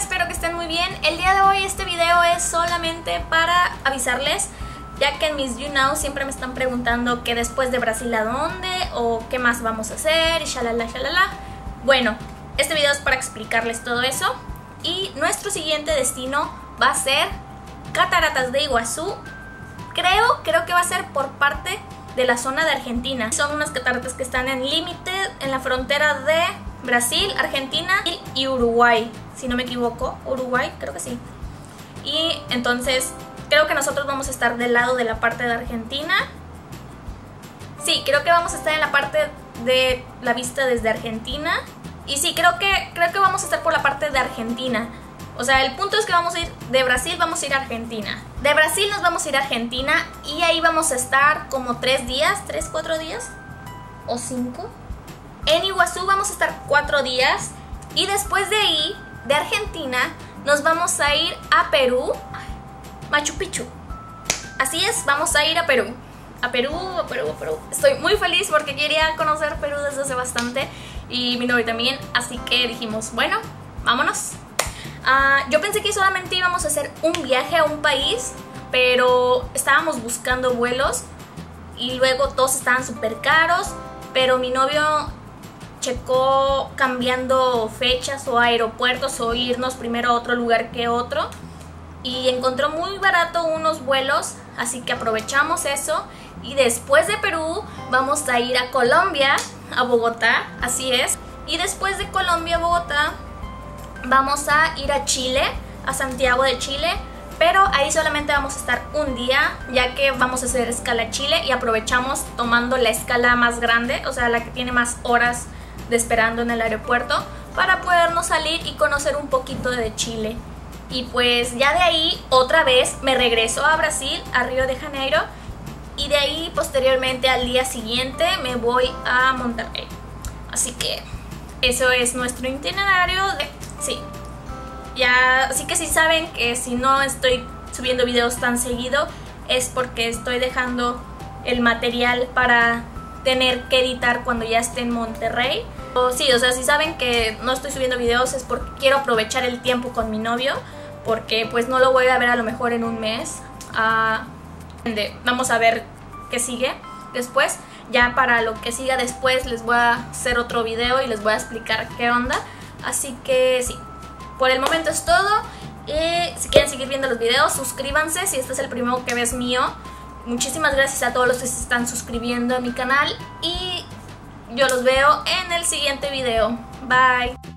espero que estén muy bien. El día de hoy este video es solamente para avisarles, ya que en mis YouNow siempre me están preguntando que después de Brasil a dónde o qué más vamos a hacer y shalala shalala. Bueno, este video es para explicarles todo eso. Y nuestro siguiente destino va a ser Cataratas de Iguazú. Creo que va a ser por parte de la zona de Argentina. Son unas cataratas que están en límite, en la frontera de Brasil, Argentina y Uruguay, si no me equivoco. Uruguay, creo que sí. Y entonces creo que nosotros vamos a estar del lado de la parte de Argentina. Sí, creo que vamos a estar en la parte de la vista desde Argentina. Y sí, creo que vamos a estar por la parte de Argentina. O sea, el punto es que vamos a ir de Brasil, vamos a ir a Argentina. De Brasil nos vamos a ir a Argentina y ahí vamos a estar como 3 días, 4 días o 5. En Iguazú vamos a estar 4 días y después de ahí, de Argentina, nos vamos a ir a Perú, Machu Picchu. Así es, vamos a ir a Perú. A Perú. Estoy muy feliz porque quería conocer Perú desde hace bastante y mi novio también, así que dijimos, bueno, vámonos. Yo pensé que solamente íbamos a hacer un viaje a un país, pero estábamos buscando vuelos y luego todos estaban súper caros, pero mi novio checó cambiando fechas o aeropuertos o irnos primero a otro lugar que otro y encontró muy barato unos vuelos, así que aprovechamos eso. Y después de Perú vamos a ir a Colombia, a Bogotá, así es. Y después de Colombia, Bogotá, vamos a ir a Chile, a Santiago de Chile, pero ahí solamente vamos a estar un día, ya que vamos a hacer escala Chile y aprovechamos tomando la escala más grande, o sea, la que tiene más horas de esperando en el aeropuerto, para podernos salir y conocer un poquito de Chile. Y pues ya de ahí otra vez me regreso a Brasil, a Río de Janeiro, y de ahí posteriormente al día siguiente me voy a Monterrey. Así que eso es nuestro itinerario de... Sí, ya, así que si saben que si no estoy subiendo videos tan seguido es porque estoy dejando el material para tener que editar cuando ya esté en Monterrey. Sí, o sea, si saben que no estoy subiendo videos es porque quiero aprovechar el tiempo con mi novio, porque pues no lo voy a ver a lo mejor en un mes. Vamos a ver qué sigue después. Ya para lo que siga después les voy a hacer otro video y les voy a explicar qué onda. Así que sí, por el momento es todo. Si quieren seguir viendo los videos, suscríbanse si este es el primero que ves mío. Muchísimas gracias a todos los que se están suscribiendo a mi canal y yo los veo en el siguiente video. Bye.